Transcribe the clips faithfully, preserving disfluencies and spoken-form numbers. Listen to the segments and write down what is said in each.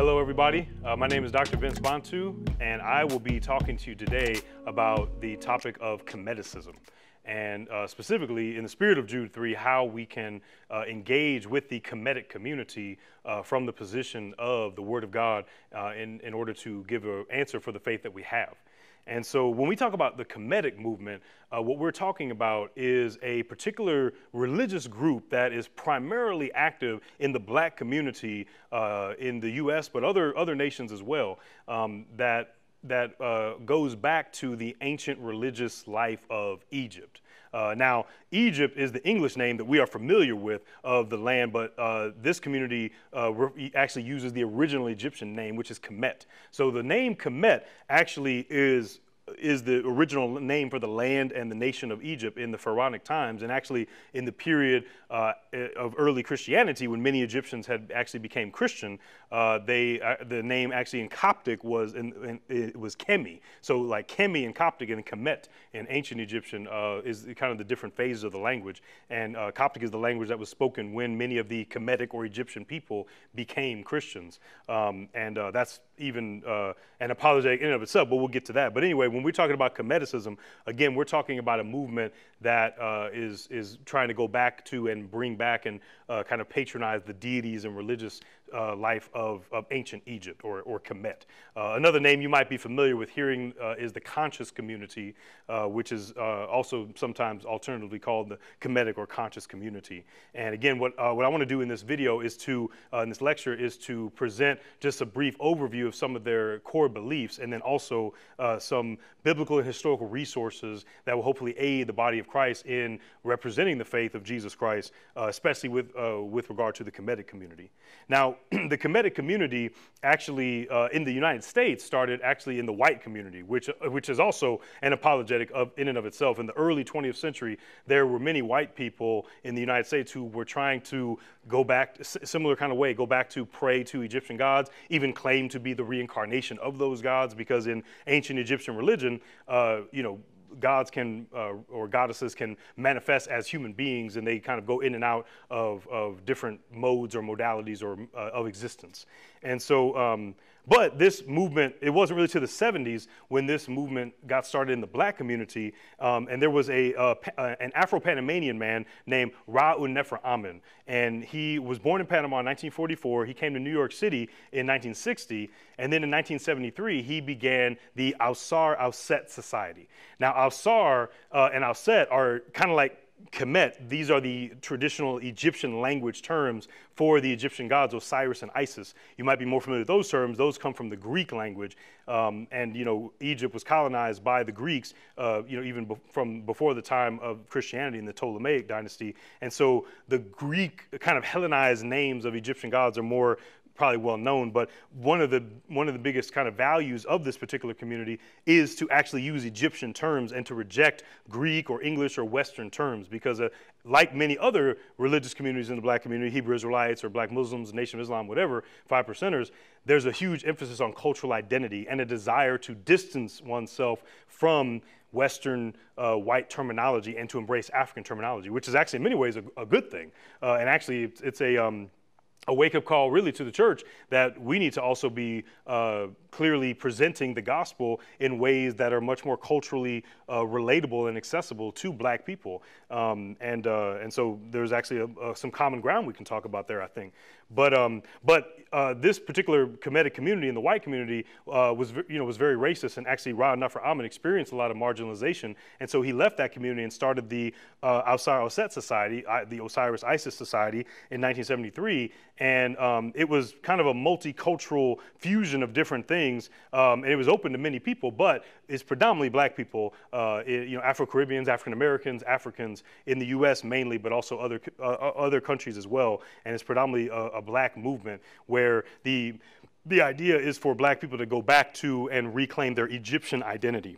Hello everybody, uh, my name is Doctor Vince Bantu, and I will be talking to you today about the topic of Kemeticism, and uh, specifically in the spirit of Jude three, how we can uh, engage with the Kemetic community uh, from the position of the Word of God uh, in, in order to give an answer for the faith that we have. And so when we talk about the Kemetic movement, uh, what we're talking about is a particular religious group that is primarily active in the black community uh, in the U S, but other, other nations as well, um, that, that uh, goes back to the ancient religious life of Egypt. Uh, now, Egypt is the English name that we are familiar with of the land, but uh, this community uh, actually uses the original Egyptian name, which is Kemet. So the name Kemet actually is is the original name for the land and the nation of Egypt in the pharaonic times, and actually in the period uh, of early Christianity, when many Egyptians had actually became Christian, uh, they uh, the name actually in Coptic was in, in, it was Kemi. So like Kemi in Coptic and Kemet in ancient Egyptian uh, is kind of the different phases of the language, and uh, Coptic is the language that was spoken when many of the Kemetic or Egyptian people became Christians, um, and uh, that's even uh, an apologetic in and of itself, but we'll get to that. But anyway, when we're talking about Kemeticism, again, we're talking about a movement that uh, is, is trying to go back to and bring back and uh, kind of patronize the deities and religious uh, life of, of ancient Egypt, or, or Kemet. Uh, another name you might be familiar with hearing uh, is the conscious community, uh, which is uh, also sometimes alternatively called the Kemetic or conscious community. And again, what, uh, what I want to do in this video is to, uh, in this lecture, is to present just a brief overview of some of their core beliefs, and then also uh, some biblical and historical resources that will hopefully aid the body of Christ in representing the faith of Jesus Christ, uh, especially with, uh, with regard to the Kemetic community. Now, the Kemetic community actually uh, in the United States started actually in the white community, which, which is also an apologetic of, in and of itself. In the early twentieth century, there were many white people in the United States who were trying to go back, similar kind of way, go back to pray to Egyptian gods, even claim to be the reincarnation of those gods, because in ancient Egyptian religion, uh, you know, gods can, uh, or goddesses can manifest as human beings, and they kind of go in and out of, of different modes or modalities or uh, of existence. And so, um, but this movement, it wasn't really to the seventies when this movement got started in the black community, um, and there was a, uh, uh, an Afro-Panamanian man named Ra-un-Nefer Amen, and he was born in Panama in nineteen forty-four. He came to New York City in nineteen sixty, and then in nineteen seventy-three, he began the Ausar Auset Society. Now, Ausar uh, and Auset are kind of like Kemet. These are the traditional Egyptian language terms for the Egyptian gods Osiris and Isis. You might be more familiar with those terms. Those come from the Greek language, um, and you know, Egypt was colonized by the Greeks, uh, you know, even be from before the time of Christianity in the Ptolemaic dynasty. And so the Greek kind of Hellenized names of Egyptian gods are more probably well known, but one of the one of the biggest kind of values of this particular community is to actually use Egyptian terms and to reject Greek or English or Western terms, because uh, like many other religious communities in the black community, Hebrew Israelites or black Muslims, Nation of Islam, whatever, five percenters, there's a huge emphasis on cultural identity and a desire to distance oneself from Western uh, white terminology and to embrace African terminology, which is actually in many ways a, a good thing. Uh, and actually, it's, it's a um, a wake-up call really to the church that we need to also be uh, clearly presenting the gospel in ways that are much more culturally uh, relatable and accessible to black people. Um, and, uh, and so there's actually a, a, some common ground we can talk about there, I think. But, um, but uh, this particular Kemetic community in the white community uh, was, you know, was very racist, and actually Ra-un-Nefer Amen experienced a lot of marginalization, and so he left that community and started the uh, Ausar Auset Society, uh, the Osiris Isis Society in nineteen seventy-three, and um, it was kind of a multicultural fusion of different things, um, and it was open to many people, but it's predominantly black people, uh, it, you know, Afro-Caribbeans, African-Americans, Africans in the U S mainly, but also other, uh, other countries as well, and it's predominantly a, a black movement where the, the idea is for black people to go back to and reclaim their Egyptian identity.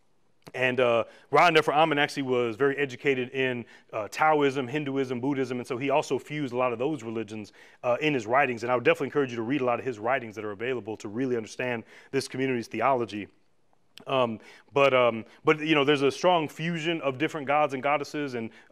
And uh, Ra-un-Nefer Amen actually was very educated in uh, Taoism, Hinduism, Buddhism, and so he also fused a lot of those religions uh, in his writings. And I would definitely encourage you to read a lot of his writings that are available to really understand this community's theology. Um, but, um, but, you know, there's a strong fusion of different gods and goddesses, and uh,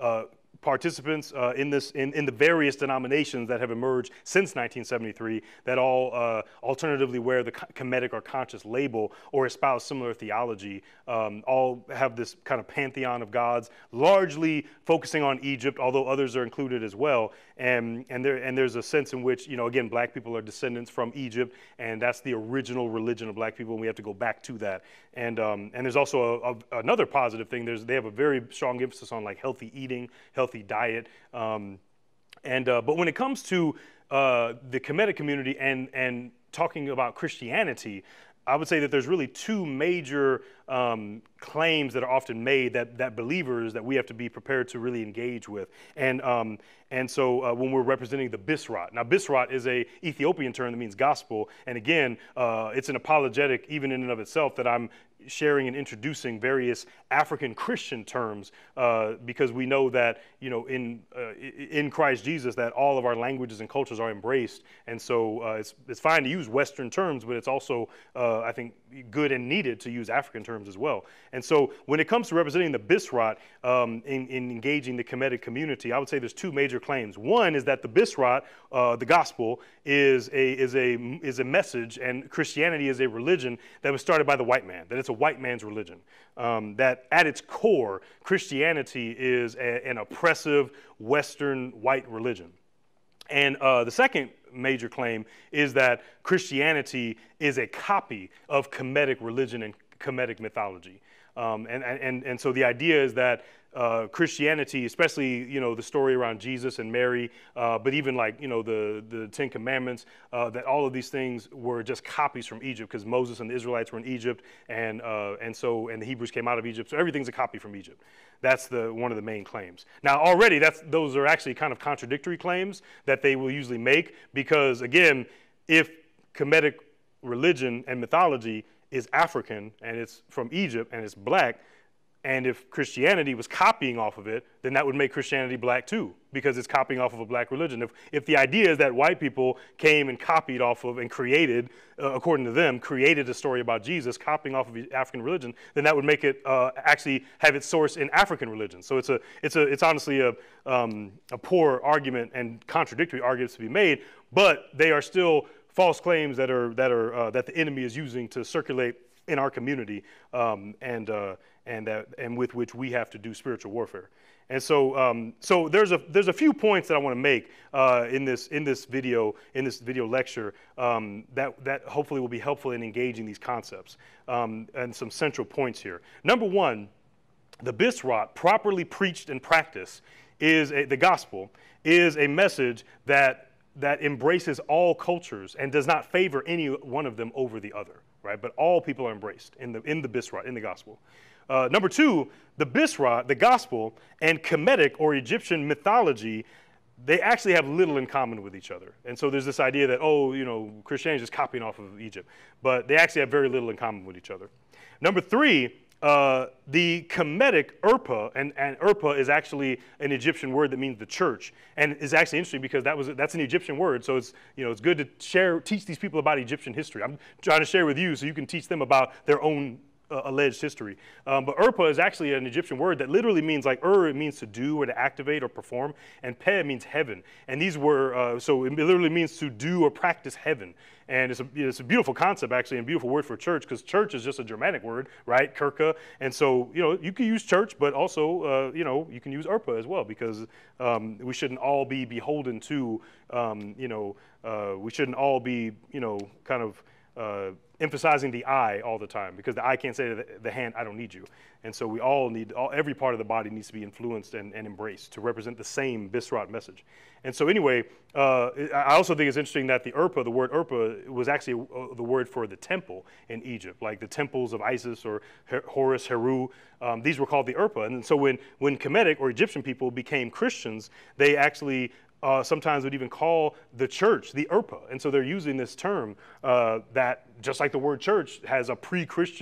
participants uh, in this in, in the various denominations that have emerged since nineteen seventy-three that all uh, alternatively wear the Kemetic or conscious label or espouse similar theology, um, all have this kind of pantheon of gods, largely focusing on Egypt, although others are included as well. And and there and there's a sense in which, you know, again, black people are descendants from Egypt, and that's the original religion of black people, and we have to go back to that. And um, and there's also a, a, another positive thing. There's they have a very strong emphasis on like healthy eating, healthy diet. Um, and uh, but when it comes to uh, the Kemetic community and and talking about Christianity, I would say that there's really two major um, claims that are often made that that believers that we have to be prepared to really engage with. And um, and so uh, when we're representing the Bisrat, now Bisrat is a Ethiopian term that means gospel. And again, uh, it's an apologetic even in and of itself that I'm sharing and introducing various African Christian terms uh, because we know that, you know, in uh, in Christ Jesus that all of our languages and cultures are embraced, and so uh, it's it's fine to use Western terms, but it's also uh, I think good and needed to use African terms as well. And so when it comes to representing the Bisrat um, in, in engaging the Kemetic community, I would say there's two major claims. One is that the Bisrat, uh, the gospel, is a is a is a message, and Christianity is a religion that was started by the white man. That it's a white man's religion. Um, that at its core, Christianity is a, an oppressive Western white religion. And uh, the second major claim is that Christianity is a copy of Kemetic religion and Kemetic mythology. Um, and, and, and so the idea is that uh, Christianity, especially, you know, the story around Jesus and Mary, uh, but even like, you know, the, the Ten Commandments, uh, that all of these things were just copies from Egypt because Moses and the Israelites were in Egypt, and, uh, and so, and the Hebrews came out of Egypt, so everything's a copy from Egypt. That's the, one of the main claims. Now already that's, those are actually kind of contradictory claims that they will usually make because, again, if Kemetic religion and mythology is African and it's from Egypt and it's black, and if Christianity was copying off of it, then that would make Christianity black too, because it's copying off of a black religion. If, if the idea is that white people came and copied off of and created, uh, according to them, created a story about Jesus, copying off of the African religion, then that would make it uh, actually have its source in African religion. So it's a, it's a, it's honestly a, um, a poor argument and contradictory arguments to be made, but they are still false claims that are that are uh, that the enemy is using to circulate in our community, um, and uh, and that and with which we have to do spiritual warfare. And so, um, so there's a there's a few points that I want to make uh, in this in this video in this video lecture um, that that hopefully will be helpful in engaging these concepts, um, and some central points here. Number one, the Bisrat, properly preached and practiced, is a, the gospel is a message that that embraces all cultures and does not favor any one of them over the other, right? But all people are embraced in the in the Bisrat, in the gospel. Uh, number two, the Bisrat, the gospel, and Kemetic or Egyptian mythology, they actually have little in common with each other. And so there's this idea that, oh, you know, Christianity is just copying off of Egypt, but they actually have very little in common with each other. Number three, Uh, the Kemetic Urpa, and, and Urpa is actually an Egyptian word that means the church, and is actually interesting because that was that's an Egyptian word. So it's you know it's good to share teach these people about Egyptian history. I'm trying to share with you so you can teach them about their own uh, alleged history. Um, but Urpa is actually an Egyptian word that literally means like Ur, it means to do or to activate or perform, and Pe means heaven. And these were uh, so it literally means to do or practice heaven. And it's a, it's a beautiful concept, actually, and a beautiful word for church, because church is just a Germanic word, right? Kirka. And so, you know, you can use church, but also, uh, you know, you can use Urpa as well, because um, we shouldn't all be beholden to, um, you know, uh, we shouldn't all be, you know, kind of uh, emphasizing the I all the time, because the I can't say to the, the hand, I don't need you. And so we all need, all, every part of the body needs to be influenced and, and embraced to represent the same Bisrat message. And so anyway, uh, I also think it's interesting that the Urpa, the word Urpa, was actually uh, the word for the temple in Egypt, like the temples of Isis or Her Horus, Heru. Um, these were called the Urpa. And so when, when Kemetic or Egyptian people became Christians, they actually Uh, sometimes would even call the church the Urpa. And so they're using this term uh, that, just like the word church, has a pre-Christian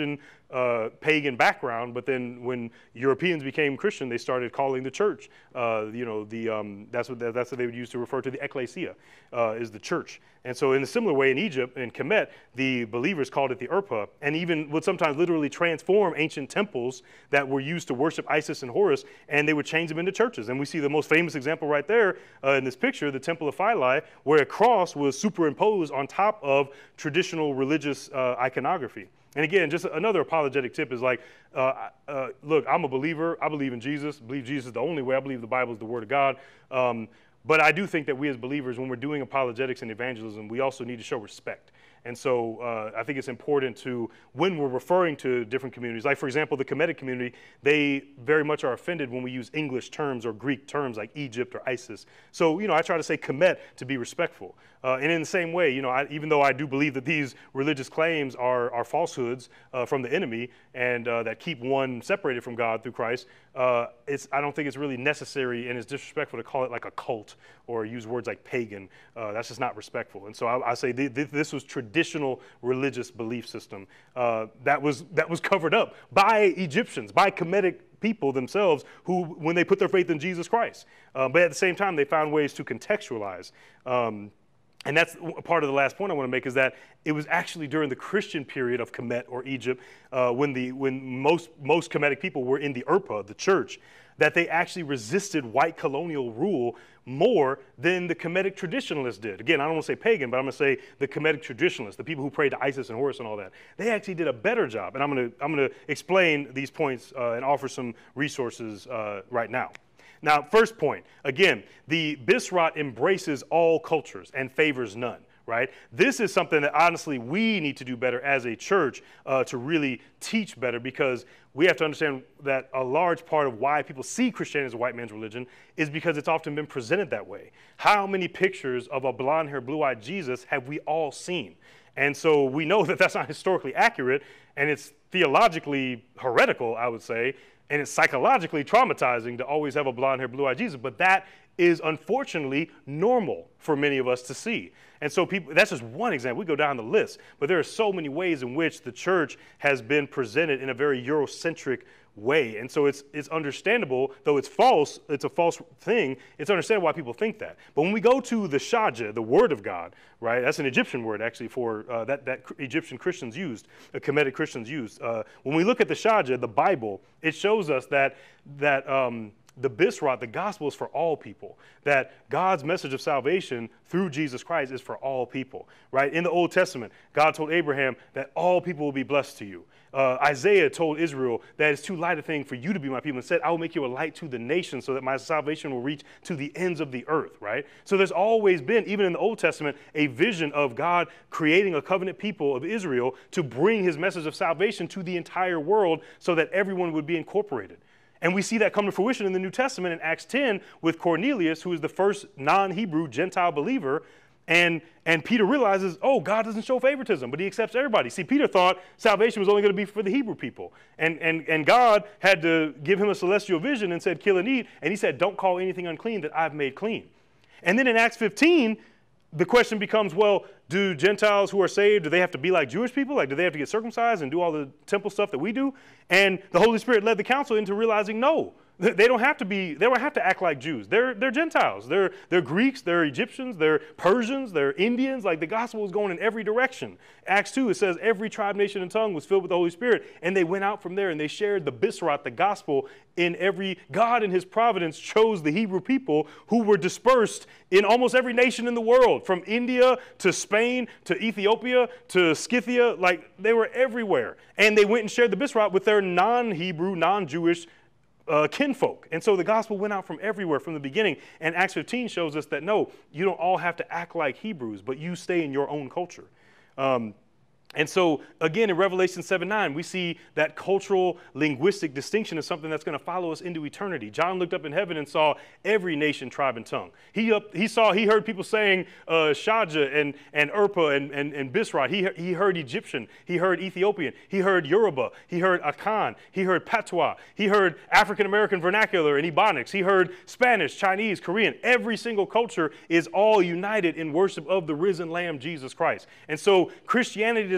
uh, pagan background, but then when Europeans became Christian, they started calling the church, uh, you know, the um, that's what that's what they would use to refer to the ecclesia, uh, is the church. And so in a similar way in Egypt, in Kemet, the believers called it the Urpa, and even would sometimes literally transform ancient temples that were used to worship Isis and Horus, and they would change them into churches. And we see the most famous example right there uh, in this picture, the Temple of Philae, where a cross was superimposed on top of traditional religious uh, iconography. And again, just another apologetic tip is like, uh, uh, look, I'm a believer. I believe in Jesus. I believe Jesus is the only way. I believe the Bible is the Word of God. Um, but I do think that we as believers, when we're doing apologetics and evangelism, we also need to show respect. And so uh, I think it's important to, when we're referring to different communities, like, for example, the Kemetic community, they very much are offended when we use English terms or Greek terms like Egypt or ISIS. So, you know, I try to say Kemet to be respectful. Uh, and in the same way, you know, I, even though I do believe that these religious claims are, are falsehoods uh, from the enemy and uh, that keep one separated from God through Christ, uh, it's, I don't think it's really necessary and it's disrespectful to call it like a cult or use words like pagan. Uh, that's just not respectful. And so I, I say th th this was traditional religious belief system uh, that was that was covered up by Egyptians, by Kemetic people themselves, who, when they put their faith in Jesus Christ. Uh, but at the same time, they found ways to contextualize. Um, And that's part of the last point I want to make, is that it was actually during the Christian period of Kemet or Egypt, uh, when the when most most Kemetic people were in the Urpa, the church, that they actually resisted white colonial rule more than the Kemetic traditionalists did. Again, I don't want to say pagan, but I'm going to say the Kemetic traditionalists, the people who prayed to Isis and Horus and all that. They actually did a better job, and I'm going to I'm going to explain these points uh, and offer some resources uh, right now. Now, first point, again, the Bisrat embraces all cultures and favors none, right? This is something that honestly we need to do better as a church uh, to really teach better, because we have to understand that a large part of why people see Christianity as a white man's religion is because it's often been presented that way. How many pictures of a blonde-haired, blue-eyed Jesus have we all seen? And so we know that that's not historically accurate, and it's theologically heretical, I would say, and it's psychologically traumatizing to always have a blonde-haired, blue-eyed Jesus. But that is unfortunately normal for many of us to see. And so people, that's just one example. We go down the list. But there are so many ways in which the church has been presented in a very Eurocentric way. And so it's, it's understandable, though it's false, it's a false thing, it's understandable why people think that. But when we go to the Shaja, the word of God, right, that's an Egyptian word actually for uh, that, that Egyptian Christians used, uh, Kemetic Christians used. Uh, when we look at the Shaja, the Bible, it shows us that, that um, the Bisrat, the gospel, is for all people, that God's message of salvation through Jesus Christ is for all people, right? In the Old Testament, God told Abraham that all people will be blessed to you. Uh, Isaiah told Israel that it's too light a thing for you to be my people, and said, I will make you a light to the nations so that my salvation will reach to the ends of the earth, right? So there's always been, even in the Old Testament, a vision of God creating a covenant people of Israel to bring his message of salvation to the entire world so that everyone would be incorporated. And we see that come to fruition in the New Testament in Acts ten with Cornelius, who is the first non-Hebrew Gentile believer. And, and Peter realizes, oh, God doesn't show favoritism, but he accepts everybody. See, Peter thought salvation was only going to be for the Hebrew people. And, and, and God had to give him a celestial vision and said, kill and eat. And he said, don't call anything unclean that I've made clean. And then in Acts fifteen, the question becomes, well, do Gentiles who are saved, do they have to be like Jewish people? Like, do they have to get circumcised and do all the temple stuff that we do? And the Holy Spirit led the council into realizing, no, they don't have to be, they don't have to act like Jews. They're, they're Gentiles. They're, they're Greeks, they're Egyptians, they're Persians, they're Indians. Like, the gospel was going in every direction. Acts two, it says every tribe, nation, and tongue was filled with the Holy Spirit. And they went out from there and they shared the Bisrat, the gospel, in every, God in his providence chose the Hebrew people who were dispersed in almost every nation in the world, from India to Spain to Ethiopia to Scythia. Like, they were everywhere. And they went and shared the Bisrat with their non-Hebrew, non-Jewish Uh, kinfolk. And so the gospel went out from everywhere from the beginning. And Acts fifteen shows us that, no, you don't all have to act like Hebrews, but you stay in your own culture. Um, And so, again, in Revelation seven nine, we see that cultural linguistic distinction is something that's going to follow us into eternity. John looked up in heaven and saw every nation, tribe, and tongue. He, up, he saw, he heard people saying uh, Shaja and, and Urpa and, and, and Bisrat. He, he heard Egyptian. He heard Ethiopian. He heard Yoruba. He heard Akan. He heard Patois. He heard African-American vernacular and Ebonics. He heard Spanish, Chinese, Korean. Every single culture is all united in worship of the risen Lamb, Jesus Christ. And so Christianity does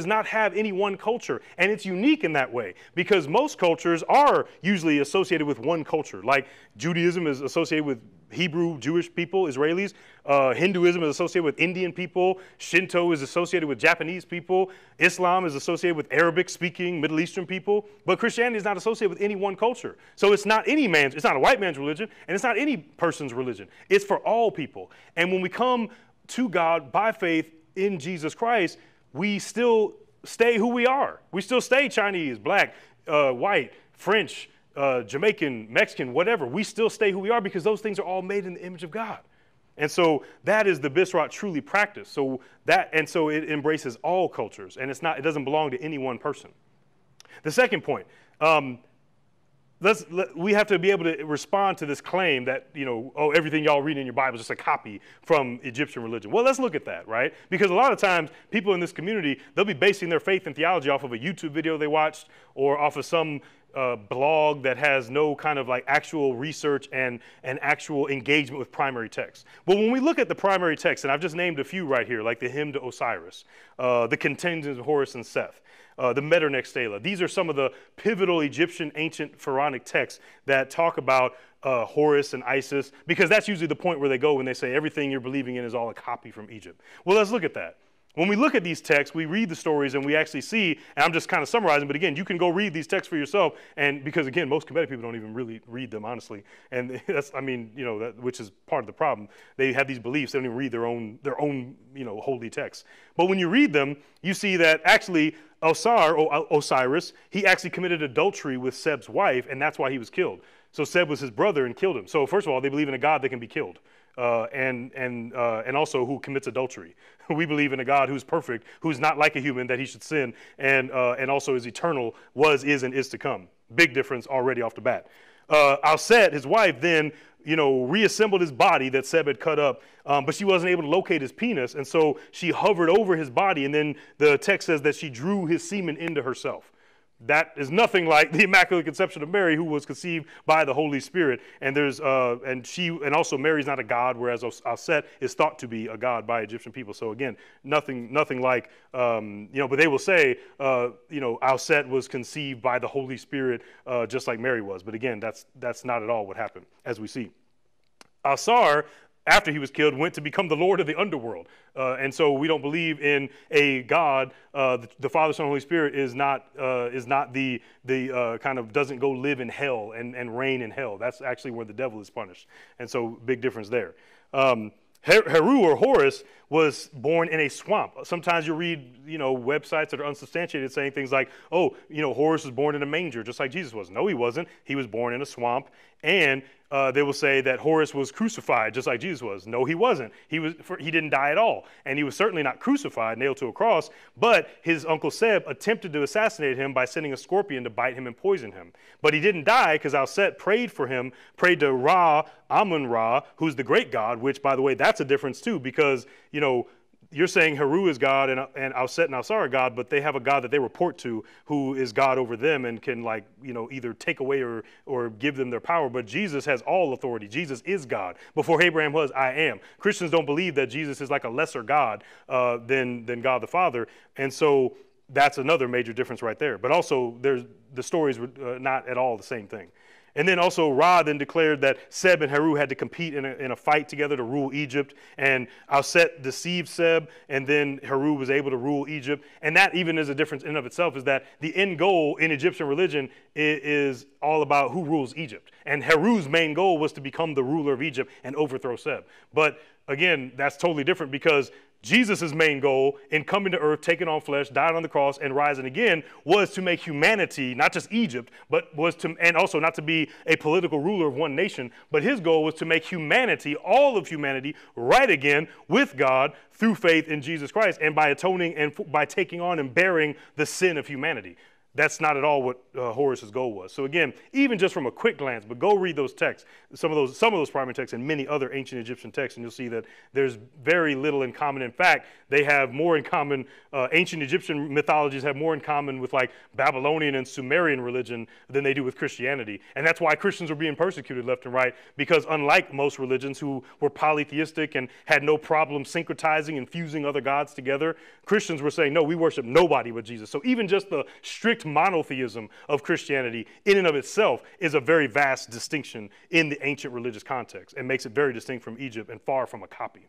not have any one culture, and it's unique in that way because most cultures are usually associated with one culture. Like Judaism is associated with Hebrew Jewish people, Israelis. Uh, Hinduism is associated with Indian people. Shinto is associated with Japanese people. Islam is associated with Arabic-speaking Middle Eastern people. But Christianity is not associated with any one culture. So it's not any man's, it's not a white man's religion, and it's not any person's religion. It's for all people. And when we come to God by faith in Jesus Christ, we still stay who we are. We still stay Chinese, black, uh, white, French, Uh, Jamaican, Mexican, whatever, we still stay who we are because those things are all made in the image of God. And so that is the Bisrat truly practiced. So that, and so it embraces all cultures, and it's not, it doesn't belong to any one person. The second point, um, let's, let, we have to be able to respond to this claim that, you know, oh, everything y'all read in your Bible is just a copy from Egyptian religion. Well, let's look at that, right? Because a lot of times people in this community, they'll be basing their faith and theology off of a YouTube video they watched or off of some Uh, blog that has no kind of like actual research and, and actual engagement with primary text. But when we look at the primary text, and I've just named a few right here, like the hymn to Osiris, uh, the contingents of Horus and Seth, uh, the Metternich Stela. These are some of the pivotal Egyptian ancient pharaonic texts that talk about uh, Horus and Isis, because that's usually the point where they go when they say everything you're believing in is all a copy from Egypt. Well, let's look at that. When we look at these texts, we read the stories and we actually see, and I'm just kind of summarizing, but again, you can go read these texts for yourself, and because again, most Kemetic people don't even really read them, honestly, and that's, I mean, you know, that, which is part of the problem. They have these beliefs, they don't even read their own, their own, you know, holy texts. But when you read them, you see that actually Osar, or Osiris, he actually committed adultery with Seb's wife, and that's why he was killed. So Seb was his brother and killed him. So first of all, they believe in a God that can be killed. Uh, and and uh, and also who commits adultery. We believe in a God who's perfect, who's not like a human, that he should sin, and uh, and also is eternal, was, is, and is to come. Big difference already off the bat. Uh, Alset, his wife, then you know reassembled his body that Seb had cut up, um, but she wasn't able to locate his penis, and so she hovered over his body, and then the text says that she drew his semen into herself. That is nothing like the Immaculate Conception of Mary, who was conceived by the Holy Spirit. And there's uh, and she and also Mary's not a god, whereas Alset is thought to be a god by Egyptian people. So again, nothing nothing like um, you know. But they will say uh, you know Alset was conceived by the Holy Spirit, uh, just like Mary was. But again, that's that's not at all what happened, as we see. Asar, after he was killed, went to become the Lord of the underworld. Uh, and so we don't believe in a God. Uh, the, the Father, Son, and Holy Spirit is not uh, is not the the uh, kind of doesn't go live in hell and, and reign in hell. That's actually where the devil is punished. And so big difference there. Um, Heru, or Horus, was born in a swamp. Sometimes you read, you know, websites that are unsubstantiated saying things like, oh, you know, Horus was born in a manger, just like Jesus was. No, he wasn't. He was born in a swamp. And uh, they will say that Horus was crucified, just like Jesus was. No, he wasn't. He was. He didn't die at all. And he was certainly not crucified, nailed to a cross. But his uncle Seb attempted to assassinate him by sending a scorpion to bite him and poison him. But he didn't die because Alset prayed for him, prayed to Ra, Amun-Ra, who's the great God, which, by the way, that's a difference too, because, you know, you're saying Heru is God and, and Alset and Alsar are God, but they have a God that they report to who is God over them and can, like, you know, either take away or, or give them their power. But Jesus has all authority. Jesus is God. Before Abraham was, I am. Christians don't believe that Jesus is like a lesser God uh, than, than God the Father. And so that's another major difference right there. But also, there's, the stories were uh, not at all the same thing. And then also Ra then declared that Seb and Heru had to compete in a, in a fight together to rule Egypt. And Alset deceived Seb, and then Heru was able to rule Egypt. And that even is a difference in and of itself, is that the end goal in Egyptian religion is, is all about who rules Egypt. And Heru's main goal was to become the ruler of Egypt and overthrow Seb. But again, that's totally different, because Jesus' main goal in coming to earth, taking on flesh, dying on the cross, and rising again was to make humanity, not just Egypt, but was to, and also not to be a political ruler of one nation, but his goal was to make humanity, all of humanity, right again with God through faith in Jesus Christ, and by atoning and by taking on and bearing the sin of humanity. That's not at all what uh, Horus's goal was. So again, even just from a quick glance, but go read those texts, some of those some of those primary texts and many other ancient Egyptian texts, and you'll see that there's very little in common. In fact, they have more in common, uh, ancient Egyptian mythologies have more in common with like Babylonian and Sumerian religion than they do with Christianity. And that's why Christians were being persecuted left and right, because unlike most religions who were polytheistic and had no problem syncretizing and fusing other gods together, Christians were saying, no, we worship nobody but Jesus. So even just the strict monotheism of Christianity in and of itself is a very vast distinction in the ancient religious context and makes it very distinct from Egypt and far from a copy.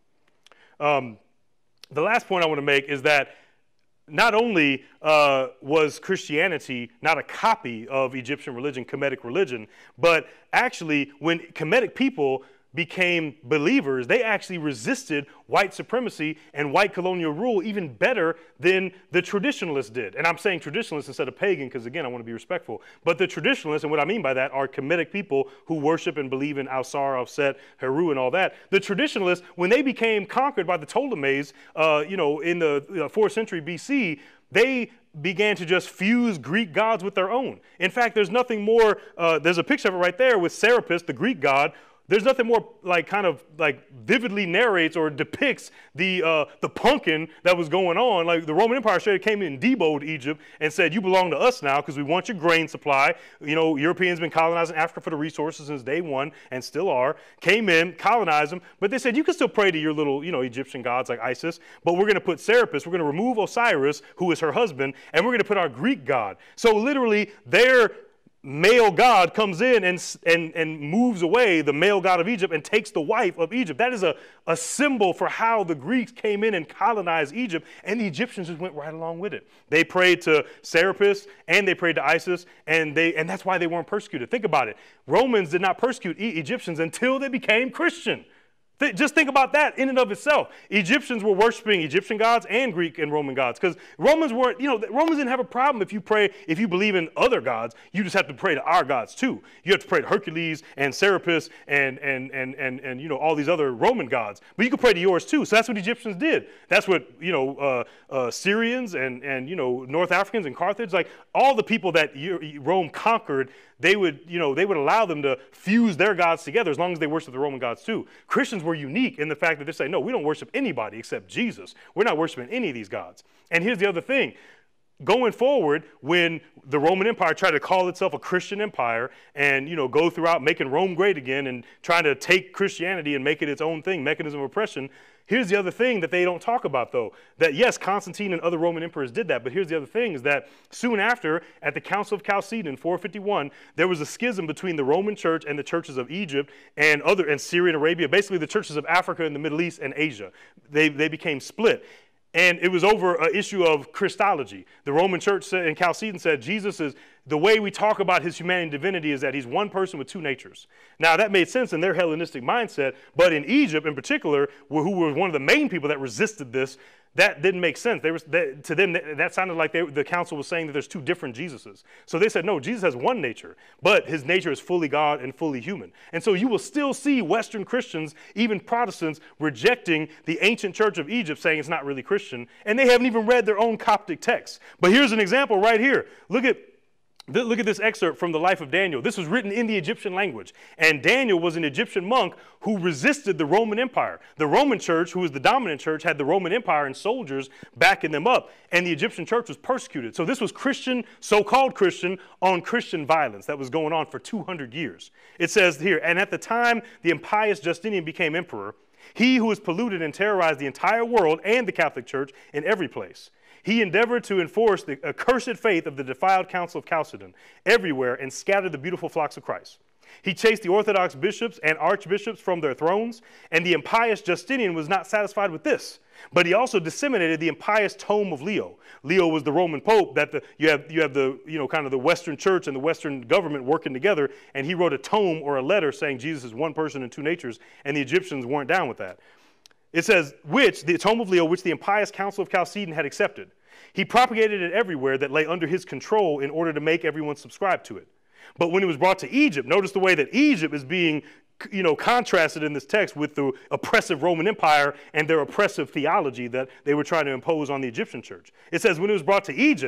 Um, the last point I want to make is that not only uh, was Christianity not a copy of Egyptian religion, Kemetic religion, but actually when Kemetic people became believers, they actually resisted white supremacy and white colonial rule even better than the traditionalists did. And I'm saying traditionalists instead of pagan because, again, I want to be respectful. But the traditionalists, and what I mean by that are Kemetic people who worship and believe in Al-Sar, Al-Set, Heru, and all that. The traditionalists, when they became conquered by the Ptolemies, uh, you know, in the you know, fourth century B C, they began to just fuse Greek gods with their own. In fact, there's nothing more, uh, there's a picture of it right there with Serapis, the Greek god. There's nothing more like kind of like vividly narrates or depicts the uh, the punkin that was going on. Like the Roman Empire straight came in and deboed Egypt and said, you belong to us now because we want your grain supply. You know, Europeans been colonizing Africa for the resources since day one and still are. Came in, colonized them, but they said you can still pray to your little, you know, Egyptian gods like Isis, but we're going to put Serapis, we're going to remove Osiris, who is her husband, and we're going to put our Greek god. So literally their male god comes in and, and, and moves away the male god of Egypt and takes the wife of Egypt. That is a, a symbol for how the Greeks came in and colonized Egypt, and the Egyptians just went right along with it. They prayed to Serapis and they prayed to Isis, and, they, and that's why they weren't persecuted. Think about it. Romans did not persecute e- Egyptians until they became Christian. Th- just think about that in and of itself. Egyptians were worshiping Egyptian gods and Greek and Roman gods because Romans weren't, you know, Romans didn't have a problem if you pray, if you believe in other gods, you just have to pray to our gods too. You have to pray to Hercules and Serapis and, and, and, and, and you know, all these other Roman gods. But you can pray to yours too. So that's what Egyptians did. That's what, you know, uh, uh, Syrians and, and, you know, North Africans and Carthage, like all the people that Rome conquered, they would, you know, they would allow them to fuse their gods together as long as they worship the Roman gods too. Christians were unique in the fact that they say, no, we don't worship anybody except Jesus. We're not worshiping any of these gods. And here's the other thing. Going forward, when the Roman Empire tried to call itself a Christian empire and, you know, go throughout making Rome great again and trying to take Christianity and make it its own thing, mechanism of oppression, here's the other thing that they don't talk about, though, that yes, Constantine and other Roman emperors did that, but here's the other thing is that soon after, at the Council of Chalcedon in four fifty-one, there was a schism between the Roman church and the churches of Egypt and other and Syria and Arabia, basically the churches of Africa and the Middle East and Asia. They, they became split. And it was over an issue of Christology. The Roman church said, in Chalcedon said Jesus is, the way we talk about his humanity and divinity is that he's one person with two natures. Now, that made sense in their Hellenistic mindset, but in Egypt in particular, who were one of the main people that resisted this, that didn't make sense. They were, that, to them, that, that sounded like they, the council was saying that there's two different Jesuses. So they said, no, Jesus has one nature, but his nature is fully God and fully human. And so you will still see Western Christians, even Protestants, rejecting the ancient church of Egypt, saying it's not really Christian, and they haven't even read their own Coptic text. But here's an example right here. Look at Look at this excerpt from the life of Daniel. This was written in the Egyptian language. And Daniel was an Egyptian monk who resisted the Roman Empire. The Roman church, who was the dominant church, had the Roman Empire and soldiers backing them up. And the Egyptian church was persecuted. So this was Christian, so-called Christian, on Christian violence that was going on for two hundred years. It says here, and at the time the impious Justinian became emperor, he who was polluted and terrorized the entire world and the Catholic Church in every place. He endeavored to enforce the accursed faith of the defiled Council of Chalcedon everywhere and scattered the beautiful flocks of Christ. He chased the Orthodox bishops and archbishops from their thrones, and the impious Justinian was not satisfied with this, but he also disseminated the impious tome of Leo. Leo was the Roman Pope that the, you have, you have the, you know, kind of the Western church and the Western government working together, and he wrote a tome or a letter saying Jesus is one person and two natures, and the Egyptians weren't down with that. It says, which, the tome of Leo, which the impious Council of Chalcedon had accepted. He propagated it everywhere that lay under his control in order to make everyone subscribe to it. But when it was brought to Egypt, notice the way that Egypt is being, you know, contrasted in this text with the oppressive Roman Empire and their oppressive theology that they were trying to impose on the Egyptian church. It says, when it was brought to Egypt,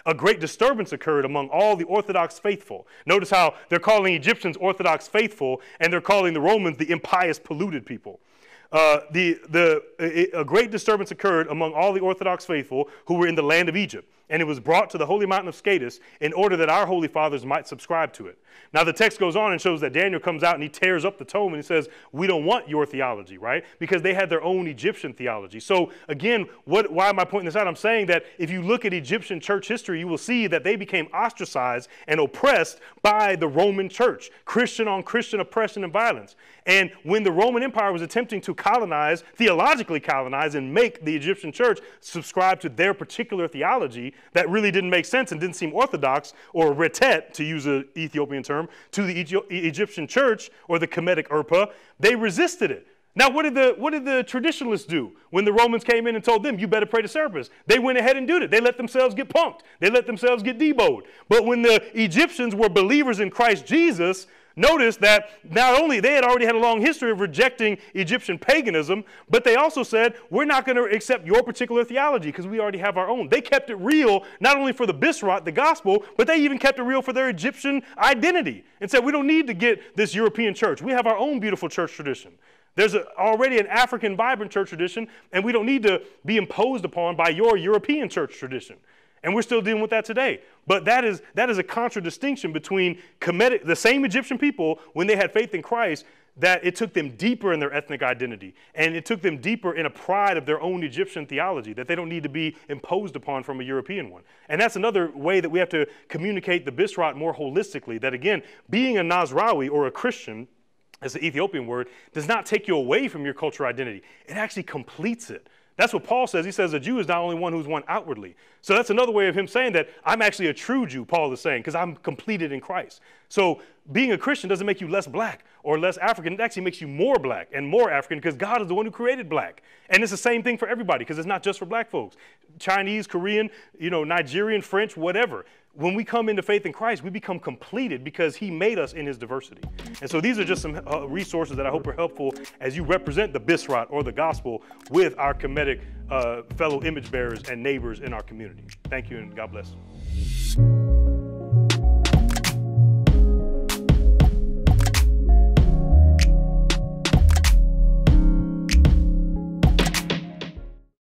A great disturbance occurred among all the Orthodox faithful. Notice how they're calling Egyptians Orthodox faithful, and they're calling the Romans the impious, polluted people. Uh, the, the, a, a great disturbance occurred among all the Orthodox faithful who were in the land of Egypt, and it was brought to the holy mountain of Scatis in order that our holy fathers might subscribe to it. Now the text goes on and shows that Daniel comes out and he tears up the tome and he says, we don't want your theology, right? Because they had their own Egyptian theology. So again, what, why am I pointing this out? I'm saying that if you look at Egyptian church history, you will see that they became ostracized and oppressed by the Roman church, Christian on Christian oppression and violence. And when the Roman Empire was attempting to colonize, theologically colonize, and make the Egyptian church subscribe to their particular theology that really didn't make sense and didn't seem orthodox or retet, to use an Ethiopian term, to the Egy- Egyptian church or the Kemetic Urpa, they resisted it. Now, what did the what did the traditionalists do when the Romans came in and told them, you better pray to Serapis? They went ahead and did it. They let themselves get punked. They let themselves get deboed. But when the Egyptians were believers in Christ Jesus, notice that not only they had already had a long history of rejecting Egyptian paganism, but they also said, we're not going to accept your particular theology because we already have our own. They kept it real, not only for the Bisrat, the gospel, but they even kept it real for their Egyptian identity and said, we don't need to get this European church. We have our own beautiful church tradition. There's a, already an African vibrant church tradition, and we don't need to be imposed upon by your European church tradition. And we're still dealing with that today. But that is, that is a contradistinction between Kemetic, the same Egyptian people, when they had faith in Christ, that it took them deeper in their ethnic identity. And it took them deeper in a pride of their own Egyptian theology that they don't need to be imposed upon from a European one. And that's another way that we have to communicate the Bisrat more holistically, that again, being a Nazrawi or a Christian, as the Ethiopian word, does not take you away from your cultural identity. It actually completes it. That's what Paul says. He says a Jew is not only one who's one outwardly. So that's another way of him saying that I'm actually a true Jew, Paul is saying, because I'm completed in Christ. So being a Christian doesn't make you less black or less African. It actually makes you more black and more African because God is the one who created black. And it's the same thing for everybody because it's not just for black folks. Chinese, Korean, you know, Nigerian, French, whatever. When we come into faith in Christ, we become completed because he made us in his diversity. And so these are just some uh, resources that I hope are helpful as you represent the Bisrat or the gospel with our Kemetic uh, fellow image bearers and neighbors in our community. Thank you and God bless.